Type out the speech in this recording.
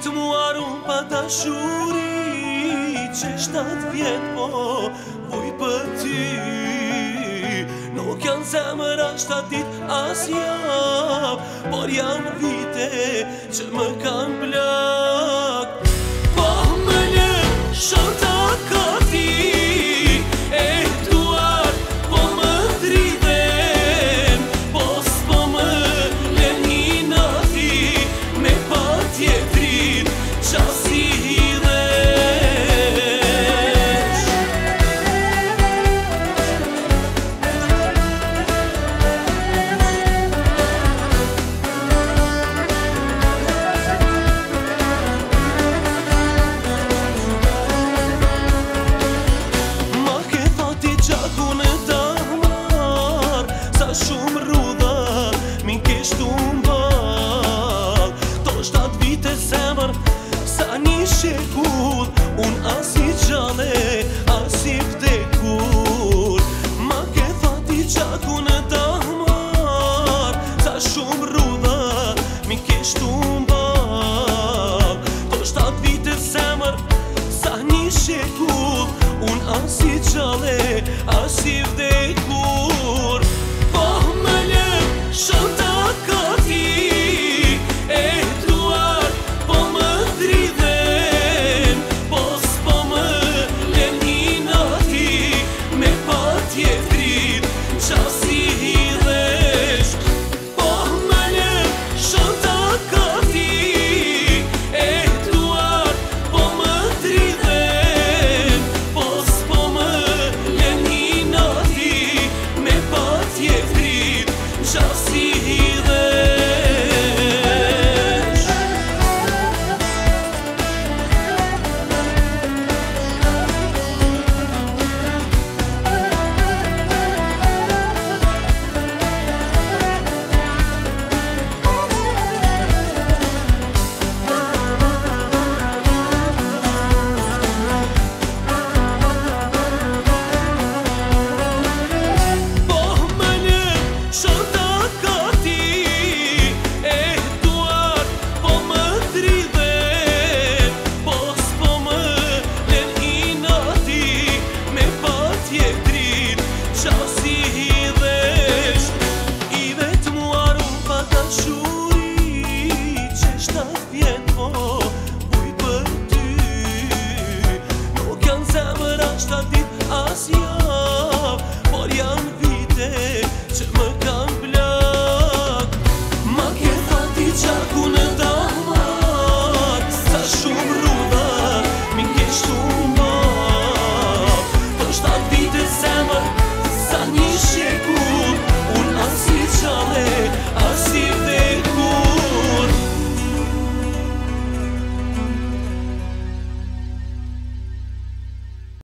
muar unë pa dashuri që 7 vjet po vuj për ty. Nuk janë zemra 7 dit as javë, por janë vite që më kanë plak. Po më lë shota ka ti e duar, po më dridhen, po s'po më lën një nati me pa tjetrin qasi hidhesh. Ma ke thati gjaku në damar, sa shumë rrudha min kesh tu mball. To 7 vite zemër, sa një shekull, unë as i gjale, as i vdekur. Ma ke thati gjaku në damar, sa shumë rrudha min kesh tu mball. To 7 vite zemër, sa një shekull, unë as i gjale, as i vdekur. Po më lë shota ka ti e duar, po më dridhen, po s'po më lën një nati me pa tjetrin qasi